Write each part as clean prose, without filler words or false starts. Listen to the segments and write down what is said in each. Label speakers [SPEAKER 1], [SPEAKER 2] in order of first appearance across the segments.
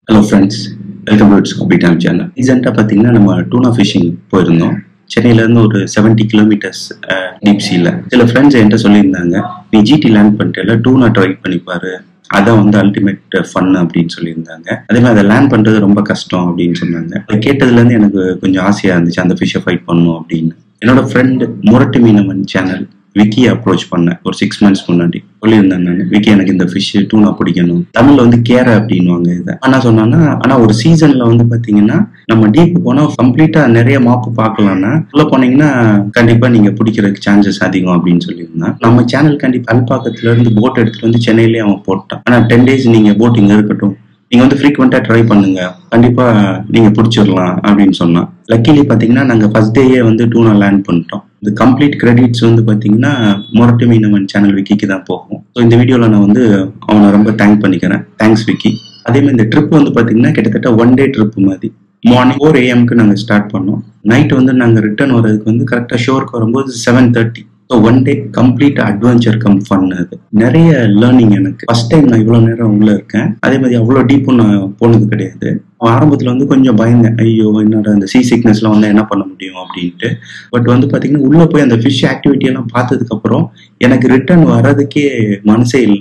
[SPEAKER 1] Hello friends, welcome to its Copy Time channel. Recently, பார்த்தீங்கன்னா நம்ம டூனா ஃபிஷிங் போயிருந்தோம். சென்னையிலேருந்து ஒரு 70 கிலோமீட்டர்ஸ் டீப் சீல. சில ஃப்ரெண்ட்ஸ் என்கிட்ட சொல்லியிருந்தாங்க, நீ ஜிடி லேண்ட் பண்ணிட்டு டூனா ட்ரை பண்ணிப்பாரு, அதான் வந்து அல்டிமேட் ஃபன் அப்படின்னு சொல்லியிருந்தாங்க. அதே மாதிரி அதை லேண்ட் பண்ணுறது ரொம்ப கஷ்டம் அப்படின்னு சொன்னாங்க. அதை கேட்டதுலேருந்து எனக்கு கொஞ்சம் ஆசையாக இருந்துச்சு அந்த ஃபிஷ்ஷை ஃபைட் பண்ணணும் அப்படின்னு. என்னோட ஃப்ரெண்ட் முரட்டு மீனவன் சேனல் விக்கி அப்ரோச் பண்ணேன் ஒரு 6 months முன்னாடி. சொல்லியிருந்தேன் நான், விக்கி எனக்கு இந்த ஃபிஷ் டூனா பிடிக்கணும், தமிழ்ல வந்து கேரை அப்படின்வாங்க இதை. ஆனா சொன்னான்னா, ஆனா ஒரு சீசன்ல வந்து பாத்தீங்கன்னா நம்ம டீப் போனா கம்ப்ளீட்டா நிறைய மாப்பு பார்க்கலாம்னா, உள்ள போனீங்கன்னா கண்டிப்பா நீங்க பிடிக்கிறதுக்கு சான்சஸ் அதிகம் அப்படின்னு சொல்லியிருந்தான். நம்ம சேனல் கண்டிப்பா அல்பாக்கத்துல இருந்து போட் எடுத்துட்டு வந்து சென்னையிலேயே அவன் போட்டான். ஆனா 10 days நீங்க போட் இங்க இருக்கட்டும், நீங்க வந்து ஃப்ரீக்வெண்டா ட்ரை பண்ணுங்க, கண்டிப்பா நீங்க பிடிச்சிடலாம் அப்படின்னு சொன்னான். லக்கிலி பாத்தீங்கன்னா நாங்க ஃபர்ஸ்ட் டேயே வந்து டூனா லேண்ட் பண்ணிட்டோம். இந்த கம்ப்ளீட் கிரெடிட்ஸ் வந்து பாத்தீங்கன்னா முரட்டு மீனவன் சேனல் விக்கிக்கு தான் போகும். ஸோ இந்த வீடியோல நான் வந்து அவனை ரொம்ப தேங்க் பண்ணிக்கிறேன். தேங்க்ஸ் விக்கி. அதே மாதிரி இந்த ட்ரிப் வந்து பாத்தீங்கன்னா கிட்டத்தட்ட 1 day ட்ரிப் மாதிரி. மார்னிங் 4 AM நாங்கள் ஸ்டார்ட் பண்ணோம். நைட் வந்து நாங்கள் ரிட்டர்ன் வரதுக்கு வந்து கரெக்டாக ஷோருக்கு வரும்போது 7:30. So 1 day complete adventure cum fun. அது நிறைய லேர்னிங். எனக்கு ஃபர்ஸ்ட் டைம் நான் இவ்வளோ நேரம் உள்ள இருக்கேன். அதே மாதிரி அவ்வளோ டீப்பும் நான் போனது கிடையாது. ஆரம்பத்தில் வந்து கொஞ்சம் பயந்தேன், ஐயோ என்னோட அந்த சீ சிக்னஸ்லாம் வந்து என்ன பண்ண முடியும் அப்படின்ட்டு. பட் வந்து பார்த்தீங்கன்னா உள்ளே போய் அந்த ஃபிஷ் ஆக்டிவிட்டி எல்லாம் பார்த்ததுக்கப்புறம் எனக்கு ரிட்டர்ன் வர்றதுக்கே மனசே இல்லை.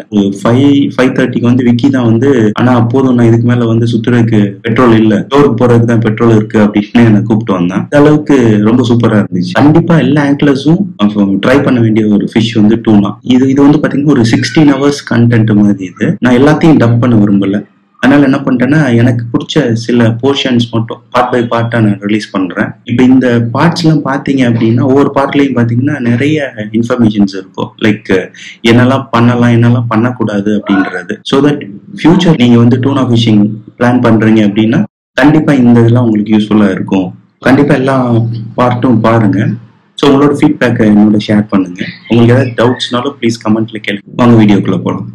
[SPEAKER 1] 5:30 வந்து விக்கி தான் வந்து, ஆனால் போதும் நான் இதுக்கு மேலே வந்து சுற்றுறதுக்கு பெட்ரோல் இல்லை, டோருக்கு போகிறதுக்கு தான் பெட்ரோல் இருக்கு அப்படின்னு என்னை கூப்பிட்டு வந்தேன். இந்த அளவுக்கு ரொம்ப சூப்பராக இருந்துச்சு. கண்டிப்பாக எல்லா ஆங்கிலர்ஸும் ட்ரை பண்ண வேண்டிய ஒரு ஃபிஷ் வந்து டூனா. இது வந்து பார்த்தீங்கன்னா ஒரு 16 hours கண்டென்ட் மாதிரி. இது நான் எல்லாத்தையும் டப் பண்ண விரும்பல. அதனால என்ன பண்ணிட்டேன்னா, எனக்கு பிடிச்ச சில போர்ஷன்ஸ் மட்டும் பார்ட் பை பார்ட்டா நான் ரிலீஸ் பண்றேன். இப்போ இந்த பார்ட்ஸ் எல்லாம் பாத்தீங்க அப்படின்னா ஒவ்வொரு பார்ட்லயும் பாத்தீங்கன்னா நிறைய இன்ஃபர்மேஷன்ஸ் இருக்கும். லைக் என்னெல்லாம் பண்ணலாம், என்னெல்லாம் பண்ணக்கூடாது அப்படின்றது. ஸோ தட் ஃபியூச்சர் நீங்க வந்து டூனா ஃபிஷிங் பிளான் பண்றீங்க அப்படின்னா கண்டிப்பா இந்த இதெல்லாம் உங்களுக்கு யூஸ்ஃபுல்லா இருக்கும். கண்டிப்பா எல்லா பார்ட்டும் பாருங்க. ஸோ உங்களோட ஃபீட்பேக்கை என்னோட ஷேர் பண்ணுங்க. உங்களுக்கு ஏதாவது டவுட்ஸ்னாலும் ப்ளீஸ் கமெண்ட்ல கேளுங்க. வாங்க வீடியோக்குள்ள போகலாம்.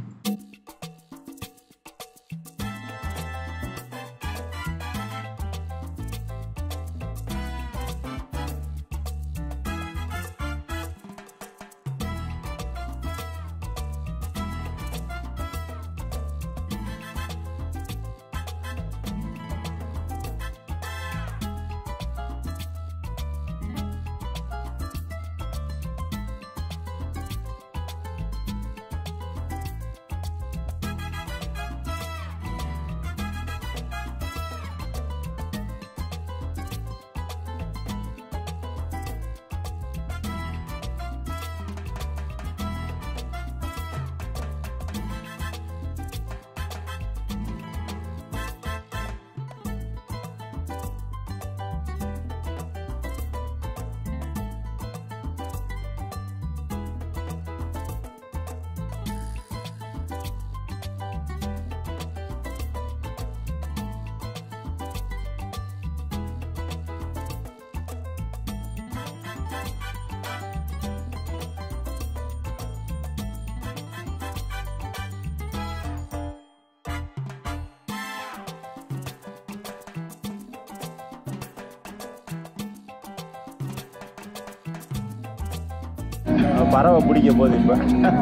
[SPEAKER 2] பறவை பிடிக்க போகுது இப்ப.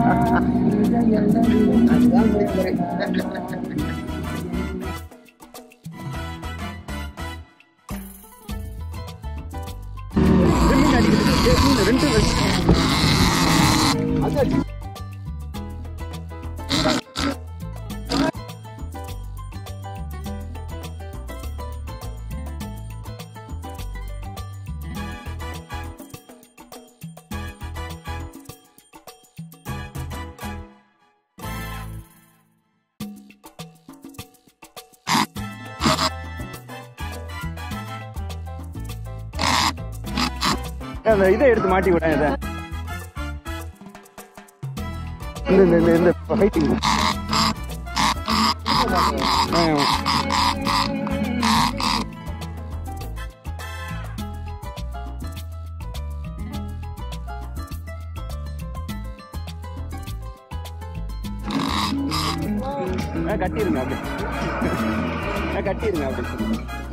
[SPEAKER 2] அந்த இதை எடுத்து மாட்டி விட இதை இந்த ஃபைட்டிங் கட்டிருங்க அப்படி, கட்டிருங்க அப்படி.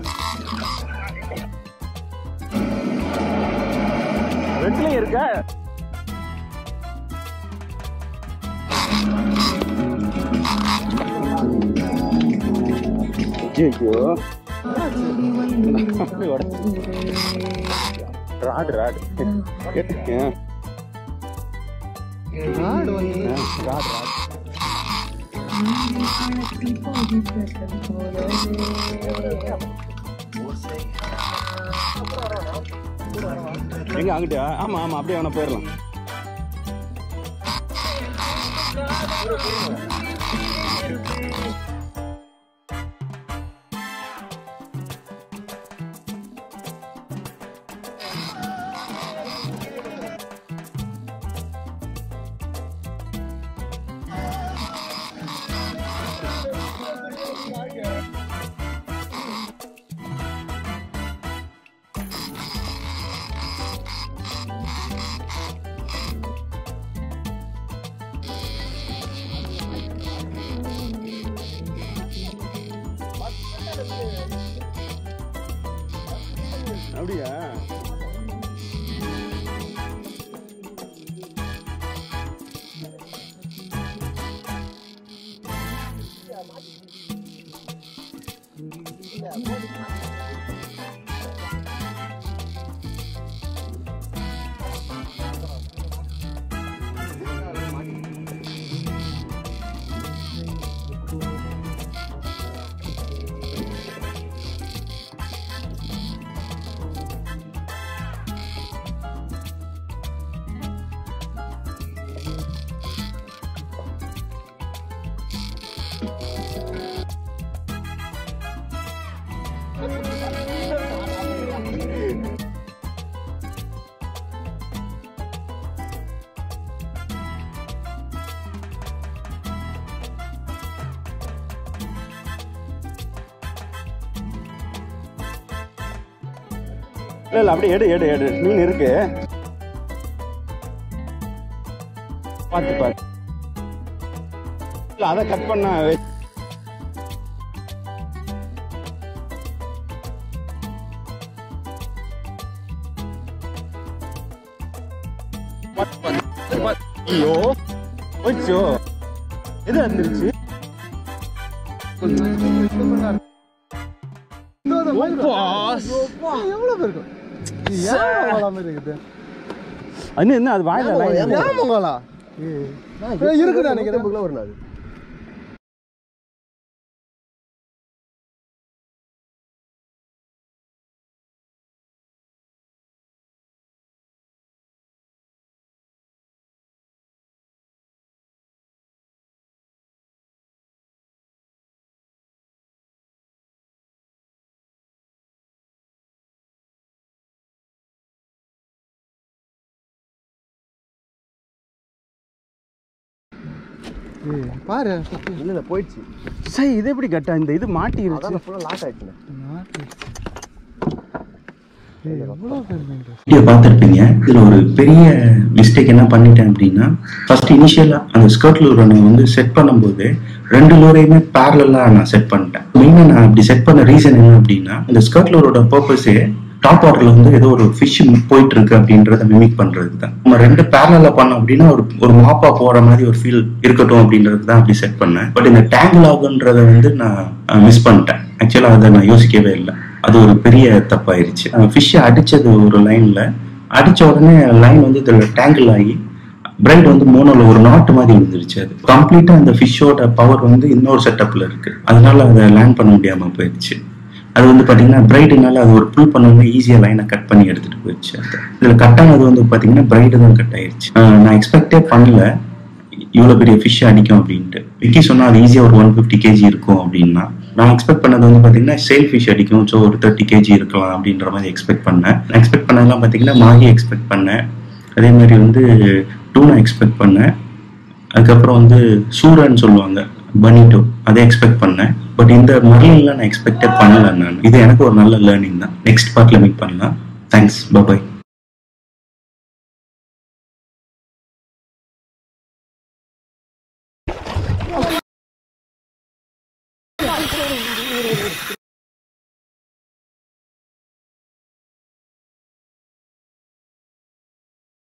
[SPEAKER 2] ரெண்டுலயும் இருக்க ஐயோ ராடு ராடு எங்க அங்கிட்ட? ஆமா ஆமா, அப்படியே அவனை போயிடலாம். அப்படியா? இல்ல அப்படியே எடு எடு எடு, மீன் இருக்கு, பார்த்து பார்த்து. இல்ல அதை கட் பண்ண ஐயோ போச்சோ, எது வந்துருச்சு? என்ன அது வாயில
[SPEAKER 3] இருக்குதா நினைக்கிறேன் ஒரு நாள். பாரு இல்ல போயிடுச்சு.
[SPEAKER 2] சரி இது எப்படி கட்டா? இந்த இது மாட்டிருச்சு,
[SPEAKER 3] ஃபுல்லா லாக் ஆயிடுச்சு.
[SPEAKER 1] வீடியோ பார்த்துருப்பீங்க. இதுல ஒரு பெரிய மிஸ்டேக் என்ன பண்ணிட்டேன் அப்படின்னா, ஃபர்ஸ்ட் இனிஷியலா அந்த ஸ்கர்ட் லூரை நான் வந்து செட் பண்ணும்போது 2 லூரையுமே பேரலா நான் செட் பண்ணிட்டேன். மெயினா நான் அப்படி செட் பண்ண ரீசன் என்ன அப்படின்னா, இந்த ஸ்கர்ட் லூரோட பர்பஸே டாப் வாட்டர்ல வந்து ஏதோ ஒரு ஃபிஷ் போயிட்டு இருக்கு அப்படின்றத மிமிக் பண்றது தான். நம்ம 2 பேரலா பண்ணோம் அப்படின்னா ஒரு மாப்பா போற மாதிரி ஒரு ஃபீல் இருக்கட்டும் அப்படின்றது தான் அப்படி செட் பண்ணேன். பட் இந்த டேங்கிள் ஆகுன்றத வந்து நான் மிஸ் பண்ணிட்டேன். ஆக்சுவலா அதை நான் யோசிக்கவே இல்லை. அது ஒரு பெரிய தப்பாயிருச்சு. ஃபிஷ்ஷை அடிச்சது ஒரு லைன்ல, அடிச்ச உடனே லைன் வந்து இதுல டேங்கிள் ஆகி பிரைட் வந்து மோனோல ஒரு நாட்டு மாதிரி விழுந்துருச்சு. அது கம்ப்ளீட்டா அந்த ஃபிஷ்ஷோட பவர் வந்து இன்னொரு செட்டப்ல இருக்கு, அதனால அதை லேண்ட் பண்ண முடியாம போயிடுச்சு. அது வந்து பாத்தீங்கன்னா பிரைடுனால அது ஒரு புல் பண்ணோம்னா ஈஸியா லைனை கட் பண்ணி எடுத்துட்டு போயிடுச்சு. இதுல கட் ஆனது வந்து பாத்தீங்கன்னா பிரைடு தான் கட் ஆயிடுச்சு. நான் எக்ஸ்பெக்டே பண்ணல இவ்வளவு பெரிய ஃபிஷ் அடிக்கும் அப்படின்ட்டு. விக்கி சொன்னா அது ஈஸியா ஒரு 150 kg இருக்கும் அப்படின்னா, நான் எக்ஸ்பெக்ட் பண்ணது வந்து பாத்தீங்கன்னா சேல் ஃபிஷ் அடிக்கும், ஸோ ஒரு 30 kg இருக்கலாம் அப்படின்ற மாதிரி எக்ஸ்பெக்ட் பண்ணேன். எக்ஸ்பெக்ட் பண்ணதெல்லாம் பாத்தீங்கன்னா மாகி எக்ஸ்பெக்ட் பண்ணேன், அதே மாதிரி வந்து டூனா எக்ஸ்பெக்ட் பண்ணேன், அதுக்கப்புறம் வந்து சூரன்னு சொல்லுவாங்க பனிட்டோ, அதை எக்ஸ்பெக்ட் பண்ணேன். பட் இந்த மர்லின்லாம் நான் எக்ஸ்பெக்டே பண்ணல. நான் இது எனக்கு ஒரு நல்ல லேர்னிங் தான். நெக்ஸ்ட் பார்ட்ல மீட் பண்ணலாம். தேங்க்ஸ், பாய்.